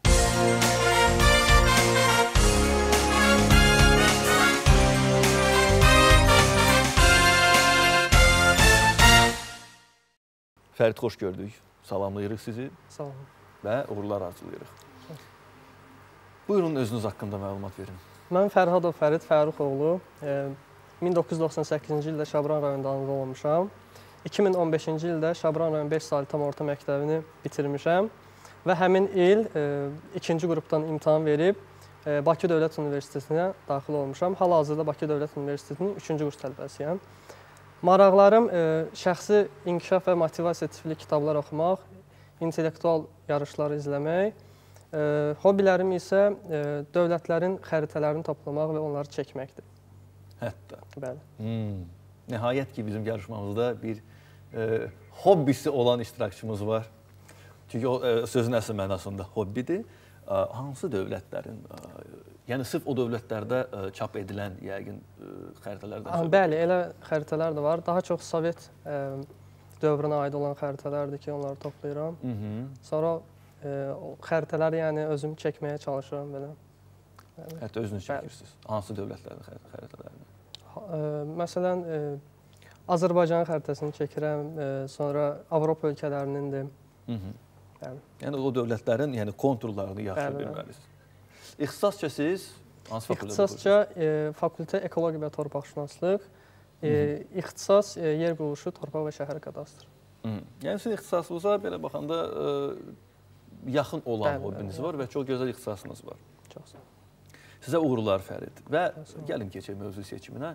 Fərid, xoş gördük. Salamlayırıq sizi. Sağ olun. Və uğurlar arzulayırıq. Buyurun, özünüz haqqında məlumat verin. Mən Fərhadov Fərid Fəruxoğlu. min doqquz yüz doxsan səkkizinci ildə Şabran rayonunda anadan olmuşam. iki min on beşinci ildə Şabran rayon beş saylı tam orta məktəbini bitirmişəm. Və həmin il e, ikinci qrupdan imtahan verib e, Bakı Dövlət Universitetinə daxil olmuşam. Hal-hazırda Bakı Dövlət Universitetinin üçüncü kurs tələbəsiyəm. Maraqlarım e, şəxsi inkişaf və motivasiya tipli kitablar oxumaq, intellektual yarışları izləmək, e, hobilərim isə e, dövlətlərin xəritələrini toplamaq və onları çəkməkdir. Hətta. Bəli. Hmm. Nəhayət ki, bizim yarışmamızda bir e, hobbisi olan iştirakçımız var. Çünki o e, sözün əsl mənasında hobbidir. E, hansı dövlətlərin, e, yəni sırf o dövlətlərdə e, çap edilən yəqin e, xəritələrdən söhbət? Bəli, elə xəritələr də var. Daha çox Sovet e, dövrünə aid olan xəritələrdir ki, onları toplayıram. Hı -hı. Sonra e, o xəritələri yəni özüm çəkməyə çalışıram belə. Yəni, hətta özünüz çəkirsiniz. Hansı dövlətlərin xəritələrini? E, məsələn, e, Azərbaycan xəritəsini çəkirəm, e, sonra Avropa ölkələrinindir. Hı -hı. Yəni, yəni o dövlətlərin yəni konturlarını yaxşı bilməlisiniz. İxtisasca siz hansı fakültədə İxtisasca e, fakültə ekologiya və torpaqşünaslıq, e, ixtisas e, yer quruluşu, torpaq və şəhər kadastr. Yəni sizin ixtisasınıza belə baxanda e, yaxın olan Bəli, hobiniz bəli. var və çox gözəl ixtisasınız var. Çox sağ olun. Sizə uğurlar Fərid. Və gəlin keçək mövzu seçiminə.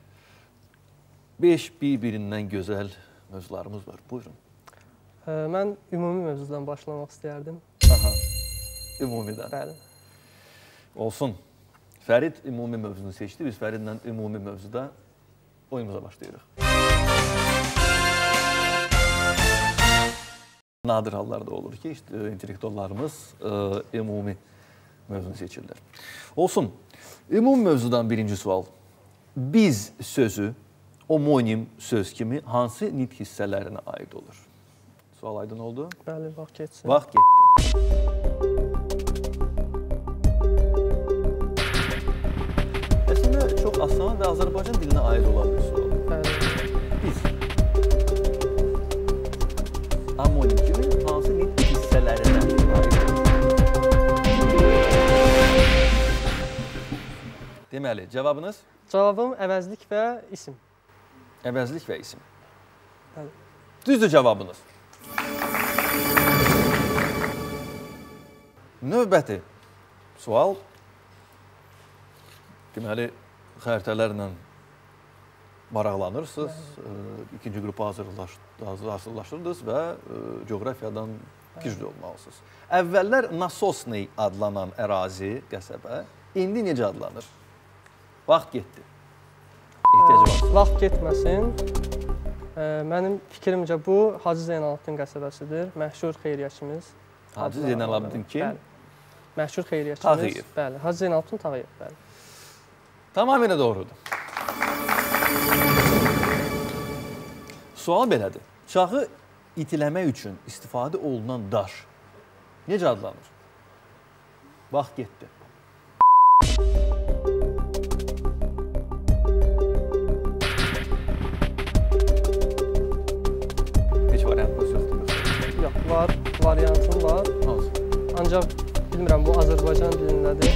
beş bir-birindən gözəl mövzularımız var. Buyurun. E, mən ümumi mövzudan başlamaq istəyərdim. Aha, ümumidən. Bəli. Olsun. Fərid ümumi mövzunu seçdi. Biz Fəridlə ümumi mövzuda oyunumuza başlayırıq. Nadir hallarda olur ki, işte, intellektuallarımız e, ümumi mövzunu seçirlər. Olsun. Ümumi mövzudan birinci sual. Biz sözü homonim söz kimi hansı nitq hissələrinə aid olur? Sual aydın oldu? Bəli, vaxt keçsin. Vaxt getdi. Əslində çox asan və Azərbaycan dilinə aid olan bir sual. Bəli. Biz homonim kimi hansı nitq hissələrinə aid olur? Deməli, cavabınız? Cavabım əvəzlik və isim. Əvəzlik və isim. Bəli. Düzdür cavabınız. Növbəti sual. Deməli, xəritələrlə maraqlanırsınız. E, ikinci qrupu hazırlaş, hazırlaşdırdınız və e, coğrafiyadan güclü olmalısınız. Əvvəllər Nasosney adlanan ərazi, qəsəbə, indi necə adlanır? Vaxt getdi. Ehtiyacı var. Vaxt getməsin. E, mənim fikrimcə bu Hacı Zeynalabdin qəsəbəsidir. Məşhur xeyriyyəçimiz. Hacı Zeynalabdin kim? Bəli. Məşhur xeyriyyəçimiz. Tağıyev. Bəli, Hacı Zeynalabdin Tağıyev, bəli. Tamamilə doğrudur. Sual belədir. Çağı itiləmək üçün istifadə olunan daş necə adlanır? Vaxt getdi. Heç variantınız yoxdur. Yox, var, variantım var. Hansı? Ancaq bilmirəm, bu Azərbaycan dilindədir.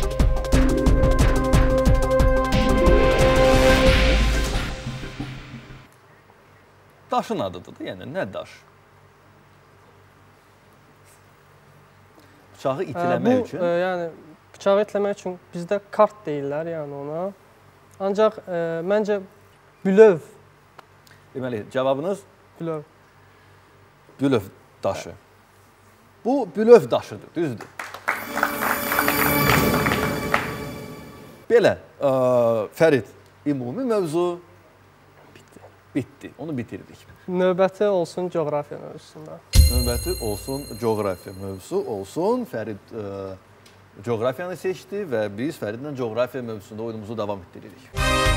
Daşın adıdır da, yəni nə daş? Bıçağı itiləmək bu, üçün. E, yəni bıçağı itiləmək üçün bizdə kart deyirlər, yəni ona. Ancaq e, məncə bülöv. Deməli, cavabınız? Bülöv. Bülöv daşı. Bu bülöv daşıdır, düzdür. Belə, ə, Fərid, ümumi mövzu bitdi. Bitdi, onu bitirdik. Növbəti olsun coğrafiya mövzusunda. Növbəti olsun coğrafiya mövzusu olsun. Fərid ə, coğrafiyanı seçdi və biz Fəridlə coğrafiya mövzusunda oyunumuzu davam etdiririk.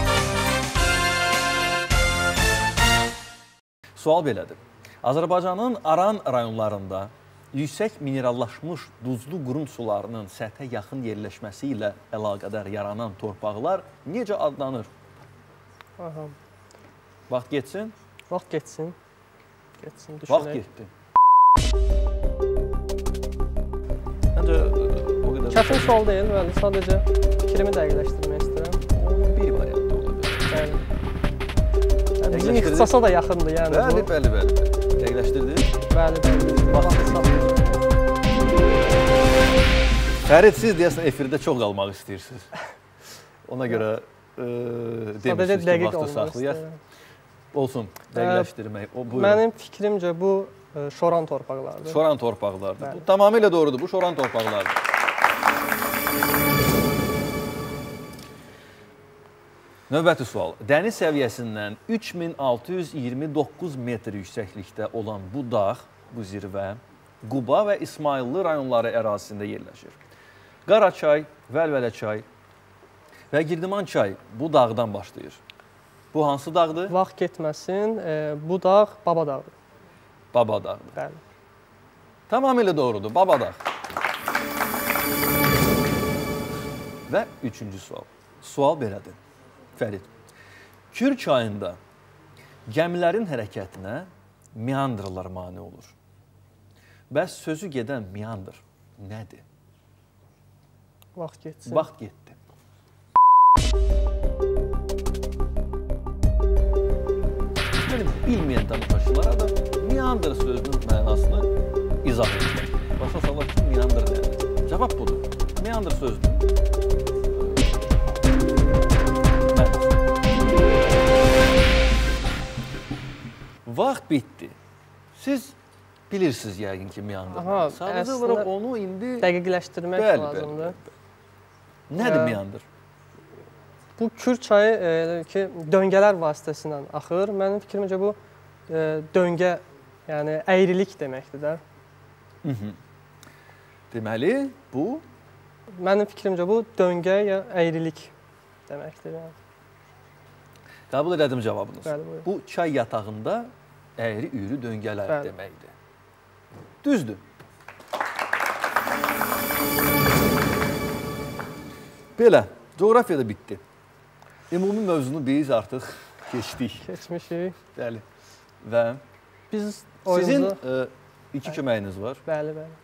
Sual belədir. Azərbaycanın Aran rayonlarında yüksək minerallaşmış duzlu qurun sularının səthə yaxın yerləşməsi ilə əlaqədar yaranan torpaqlar necə adlanır? Aha. Vaxt getsin? Vaxt getsin. Getsin, düşünək. Vaxt getdi. Məncə o qədər... Çətin sual deyil, bəli. Sadəcə fikrimi dəqiqləşdirmək istəyirəm. Onun bir variantı ola bilər. Bəli. Yəni, bizim ixtisasa da yaxındır, yəni bəli, bu. Bəli, bəli, bəli. Dəqiqləşdirdi? Bəli, bəli. Fərid, siz deyəsən efirdə çox qalmaq istəyirsiniz. Ona görə e, demişsiniz ki, vaxtı saxlayaq. Olsun, dəqiqləşdirmək. O, mənim fikrimcə bu e, şoran torpaqlardır. Şoran torpaqlardır. Bu tamamilə doğrudur. Bu şoran torpaqlardır. Növbəti sual. Dəniz səviyyəsindən üç min altı yüz iyirmi doqquz metr yüksəklikdə olan bu dağ, bu zirvə, Quba və İsmayıllı rayonları ərazisində yerləşir. Qaraçay, Vəlvələçay və Girdiman çay bu dağdan başlayır. Bu hansı dağdır? Vaxt getməsin, e, bu dağ Baba dağdır. Baba dağdır. Bəli. Tamamilə doğrudur, Baba dağ. Və üçüncü sual. Sual belədir. Fərid, Kür çayında gəmilərin hərəkətinə meandralar mane olur. Bəs sözü gedən meandr nədir? Vaxt getsin. Vaxt getdi. Bilməyən tamaşaçılara da meandr sözünün mənasını izah edir. Başa salaq ki, meandr nədir? Cavab budur. Meandr sözünün mənası. Vaxt bitdi. Siz bilirsiniz yəqin ki, meandr. Sadəcə olaraq onu indi dəqiqləşdirmək lazımdır. Nədir meandr? Bu Kür çayı e, ki, döngələr vasitəsilə axır. Mənim fikrimcə bu e, döngə, yəni əyrilik deməkdir də. Hı -hı. Deməli, bu? Mənim fikrimcə bu döngə ya əyrilik deməkdir. Yəni. Qəbul elədim cavabınız. Bəli, buyurun. Bu çay yatağında əyri-üyrü döngələr Bəli. deməkdir. Düzdür. Belə, coğrafiyada bitdi. Ümumi mövzunu biz artıq keçdik. Keçmişik. Bəli. Və biz sizin oyumuzu... e, iki köməyiniz var. Bəli, bəli.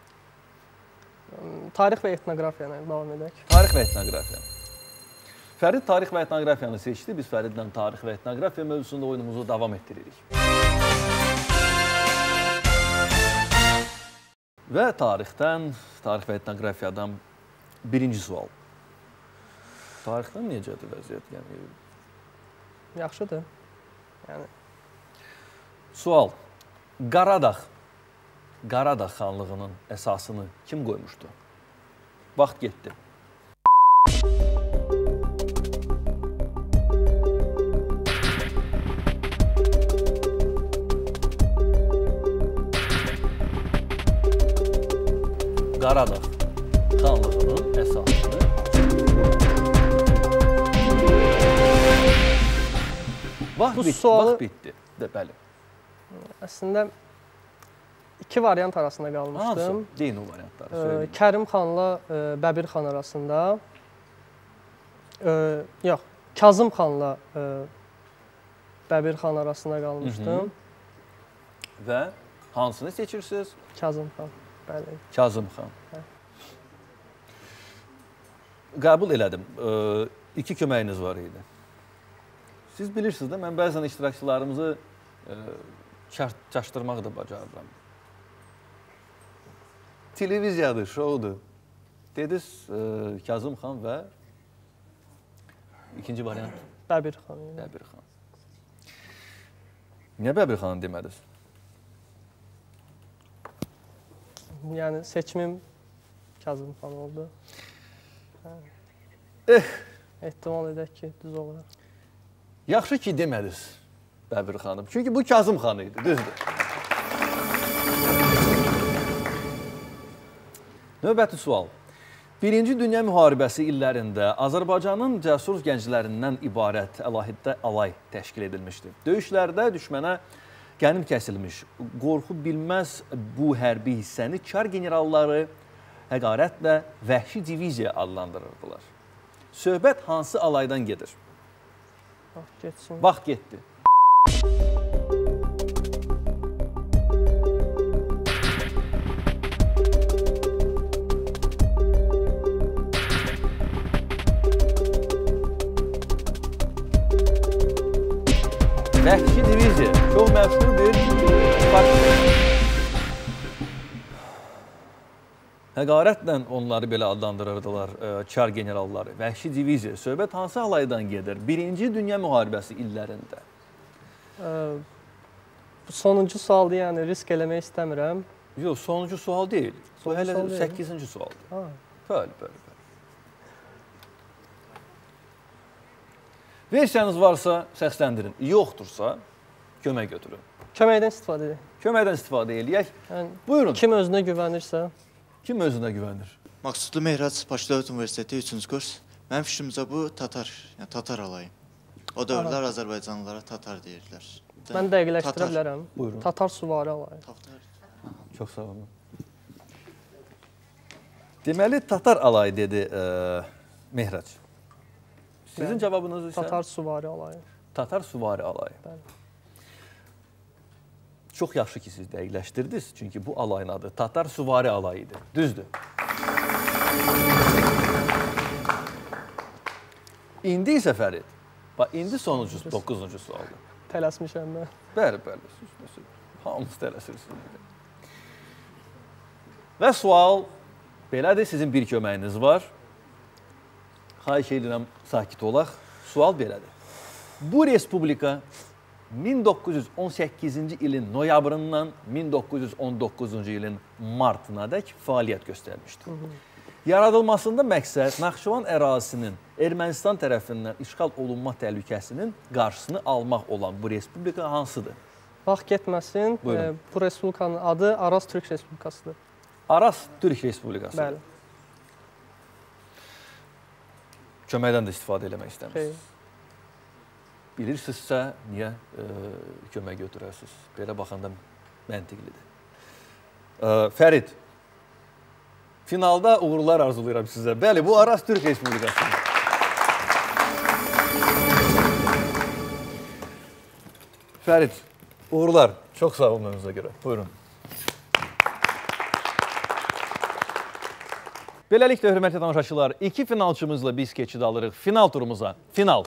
Tarix və etnoqrafiya ilə davam edək. Tarix və etnoqrafiya. Fərid tarix və etnoqrafiyanı seçdi. Biz Fəridlə tarix və etnoqrafiya mövzusunda oyunumuzu davam etdiririk. Və tarixdən, tarix və etnoqrafiyadan birinci sual. Tarixdən necədir vəziyyət? Yəni... Yaxşıdır. Yəni... Sual. Qaradağ. Qaradağ xanlığının əsasını kim qoymuşdu? Vaxt getdi. Qaradağ xanlığının əsasını Vaxt bitdi, sualı... vaxt bitdi. De, bəli. Əslində, iki variant arasında qalmışdım. Hansı? Deyin o variantları. Ee, Kərim xanla e, Bəbir xan arasında, e, yox, Kazım xanla e, Bəbir xan arasında qalmışdım. Hı -hı. Və hansını seçirsiniz? Kazım xan, bəli. Kazım xan. Hə. Qəbul elədim. E, iki köməyiniz var idi. Siz bilirsiniz də, mən bəzən iştirakçılarımızı e, çaşdırmaq da bacarıram. Televiziyadır, şoudur. Dediniz e, Kazım xan və ikinci variant? Bəbir xan. Bəbir xan. Niyə Bəbir xanı demədiniz? Yəni seçimim Kazım xan oldu. Hə. Eh. Ehtimal edək ki, düz olaraq. Yaxşı ki demədiniz Bəbir xanım. Çünki bu Kazım xanı idi, düzdür. Növbəti sual. Birinci Dünya Müharibəsi illərində Azərbaycanın cəsur gənclərindən ibarət əlahiddə alay təşkil edilmişdir. Döyüşlərdə düşmənə qənim kəsilmiş, qorxu bilməz bu hərbi hissəni çar generalları həqarətlə vəhşi diviziya adlandırırdılar. Söhbət hansı alaydan gedir? Vaxt getsin. Vaxt getdi. Vəhşi diviziya çox məşhur bir partiya. Həqarətlə onları belə adlandırırdılar çar generalları. Vəhşi diviziya. Söhbət hansı alaydan gedir? Birinci Dünya Müharibəsi illərində. Ee, bu sonuncu sualdır, yəni risk eləmək istəmirəm. Yox, sonuncu sual deyil. Bu Sonuncu hələ sual deyil. səkkizinci sualdır. Ha. Bəli, bəli, bəli. Versiyanız varsa səsləndirin. Yoxdursa kömək götürün. Köməkdən istifadə edək. Köməkdən istifadə eləyək. Yəni, buyurun. Kim özünə güvənirsə. Kim özünə güvənir? Maqsudlu Mehrac Bakı Universiteti üçüncü kurs. Mənim fikrimcə bu Tatar, yəni Tatar alayı. O dövrlər Azərbaycanlılara Tatar deyirdilər. Mən dəqiqləşdirə bilərəm. Buyurun. Tatar süvari alayı. Çox sağ olun. Deməli, Tatar alayı dedi e, Mehrac. Sizin yəni, cavabınız isə? Tatar süvari alayı. Tatar süvari alayı. Bəli. Çox yaxşı ki, siz dəqiqləşdirdiniz. Çünki bu alayın adı Tatar süvari alayıdır. Düzdür. İndi isə Fərid, bax, indi sonuncusu, doqquzuncu sualdır. Tələsmişəm mən. Bəli, bəli, sus, hamımız tələsirsiniz. Və sual belədir, sizin bir köməyiniz var. Xahiş edirəm, sakit olaq. Sual belədir. Bu respublika min doqquz yüz on səkkizinci ilin noyabrından min doqquz yüz on doqquzuncu ilin martına dək fəaliyyət göstərmişdir. Yaradılmasında məqsəd Naxçıvan ərazisinin Ermənistan tərəfindən işğal olunma təhlükəsinin qarşısını almaq olan bu respublika hansıdır? Vaxt getməsin, e, bu respublikanın adı Araz Türk Respublikasıdır. Araz Türk Respublikası. Bəli. Köməkdən də istifadə eləmək istəmirsiniz. Xeyr. Bilirsinizsə, niyə e, kömək götürərsiniz? Belə baxanda məntiqlidir. E, Fərid, finalda uğurlar arzulayıram sizə. Bəli, bu Araz Türk Respublikasıdır. Fərid, uğurlar. Çox sağ olun önünüzə görə. Buyurun. Beləliklə, hörmətli tamaşaçılar, iki finalçımızla biz keçid alırıq final turumuza. Final.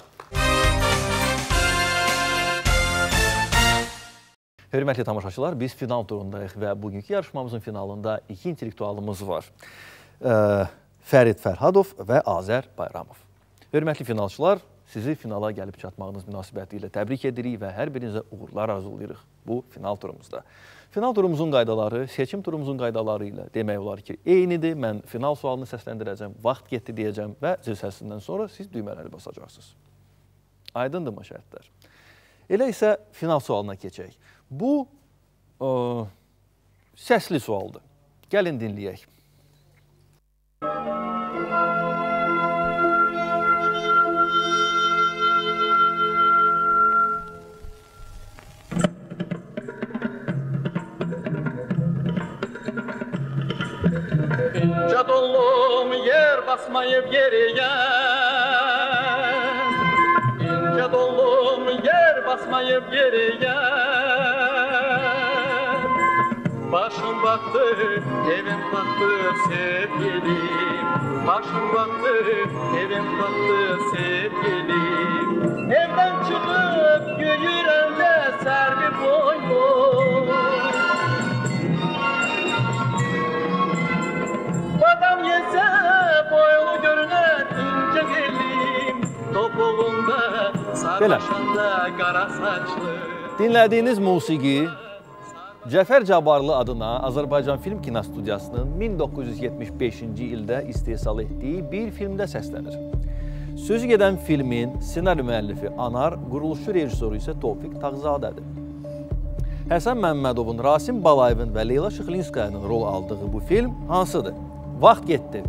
Hörmətli tamaşaçılar, biz final turundayıq və bugünkü yarışmamızın finalında iki intellektualımız var. Fərid Fərhadov və Azər Bayramov. Hörmətli finalçılar, sizi finala gəlib çatmağınız münasibəti ilə təbrik edirik və hər birinizə uğurlar arzulayırıq bu final turumuzda. Final turumuzun qaydaları, seçim turumuzun qaydaları ilə demək olar ki, eynidir. Mən final sualını səsləndirəcəm, vaxt getdi deyəcəm və zil səsindən sonra siz düymələri basacaqsınız. Aydındır mı şərtlər? Elə isə final sualına keçək. Bu, ə, səsli sualdır. Gəlin dinləyək. İnce dollum yer basmayıp geriye, İnce dollum yer basmayıp geriye, başım baktı, evim baktı sevgilim, başım baktı, evim baktı sevgilim, evden çıkıp yüreğimde serbi boynum. Adam yese boylu görünen ince gelim, topuğunda sarmaşanda kara saçlı. Dinlədiyiniz musiqi Cəfər Cabbarlı adına Azərbaycan Film Kinostudiyasının min doqquz yüz yetmiş beşinci ildə istehsal etdiyi bir filmdə səslənir. Sözü gedən filmin ssenari müəllifi Anar, quruluşçu rejissoru isə Tofiq Tağzadədir. Həsən Məmmədovun, Rasim Balayevin və Leyla Şıxlinskayanın rol aldığı bu film hansıdır? Vaxt getdi.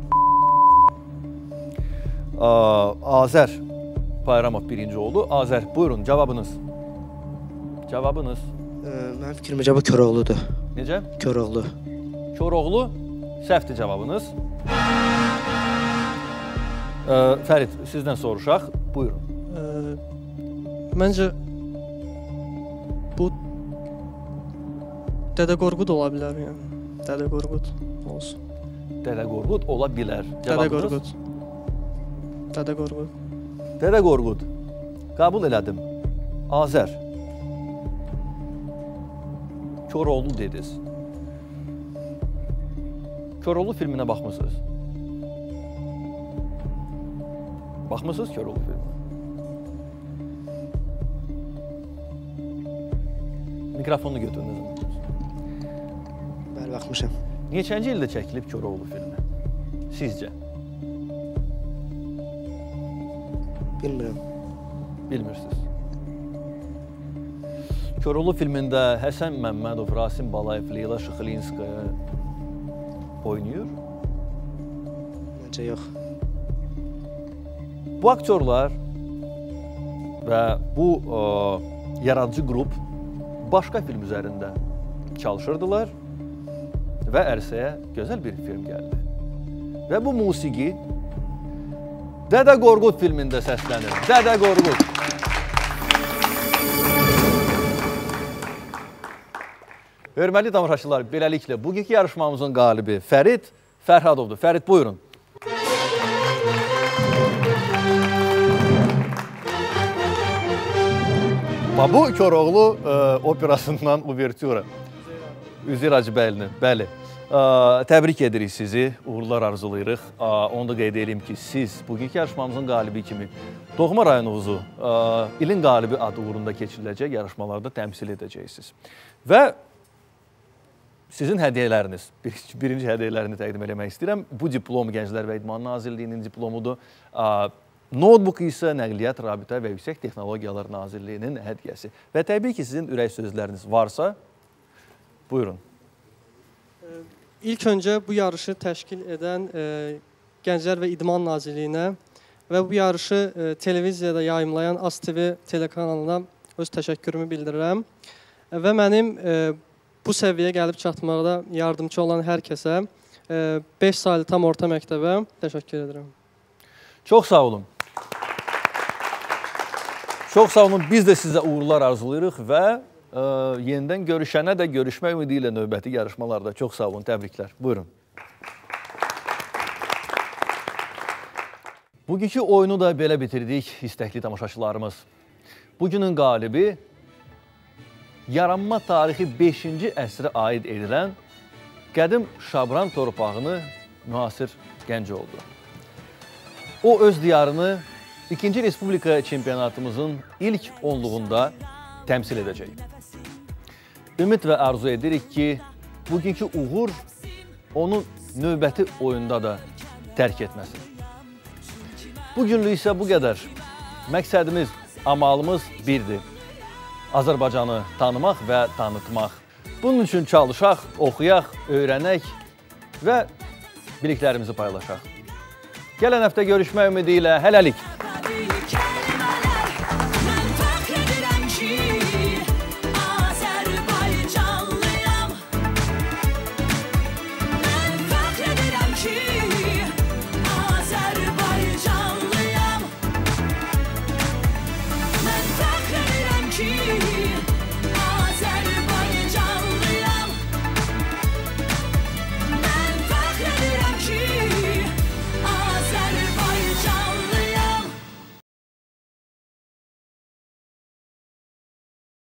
Azər Bayramov birinci oldu. Azər, buyurun, cavabınız. Cavabınız? Mənim fikrimcə bu Köroğludur. Necə? Köroğlu. Köroğlu, səhvdir cavabınız. Fərid, sizdən soruşaq. Buyurun. Məncə bu Dədə Qorqud ola bilər. Yəni. Dədə Qorqud olsun. Dədə Qorqud ola bilər. Dədə Qorqud. Dədə Qorqud. Dədə Qorqud. Qəbul elədim. Azər. Köroğlu dediniz. Köroğlu filminə baxmısınız? Baxmısınız Köroğlu filminə? Mikrofonu götürünüz. Bəli, baxmışam. Neçənci ildə çəkilib Köroğlu filmi? Sizcə? Bilmirəm. Bilmirsiniz. Köroğlu filmində Həsən Məmmədov, Rasim Balayev, Leyla Şıxlinskaya oynayır? Məncə yox. Bu aktyorlar və bu ə, yaradıcı qrup başqa film üzərində çalışırdılar və ərsəyə gözəl bir film gəldi. Və bu musiqi Dədə Qorqud filmində səslənir. Dədə Qorqud. Hörmətli tamaşaçılar, beləliklə bugünkü yarışmamızın qalibi Fərid Fərhadovdur. Fərid, buyurun. Bu Koroğlu operasından uvertüra. Üzeyir Hacıbəylinin, bəli. Təbrik edirik sizi, uğurlar arzulayırıq. Onu da qeyd edeyim ki, siz bugünkü yarışmamızın qalibi kimi Doğma rayonunuzu ilin qalibi adı uğrunda keçiriləcək yarışmalarda təmsil edəcəksiniz. Və sizin hədiyyələriniz, birinci hədiyyələrini təqdim eləmək istəyirəm. Bu diplom Gənclər və İdman Nazirliyinin diplomudur. Notebook isə Nəqliyyat, Rabitə və Yüksək Texnologiyalar Nazirliyinin hədiyyəsi. Və təbii ki, sizin ürək sözləriniz varsa, buyurun. İlk öncə bu yarışı təşkil edən e, Gənclər və İdman Nazirliyinə və bu yarışı e, televiziyada yayımlayan A S T V telekanalına öz təşəkkürümü bildirirəm. E, və mənim e, bu səviyyəyə gəlib çatmaqda yardımcı olan hər kəsə e, beş saylı tam orta məktəbə təşəkkür edirəm. Çox sağ olun. Çox sağ olun. Biz də sizə uğurlar arzulayırıq və Ə, yenidən görüşənə də görüşmək ümidi ilə növbəti yarışmalarda. Çox sağ olun, təbriklər. Buyurun. Bugünkü oyunu da belə bitirdik, istəkli tamaşaçılarımız. Bugünün qalibi yaranma tarixi beşinci əsrə aid edilən qədim Şabran torpağını müasir gənc oldu. O öz diyarını ikinci Respublika çempionatımızın ilk onluğunda təmsil edəcək. Ümid və arzu edirik ki, bugünkü uğur onu növbəti oyunda da tərk etməsin. Bugünlük isə bu qədər. Məqsədimiz, amalımız birdir. Azərbaycanı tanımaq və tanıtmaq. Bunun üçün çalışaq, oxuyaq, öyrənək və biliklərimizi paylaşaq. Gələn həftə görüşmək ümidi ilə hələlik.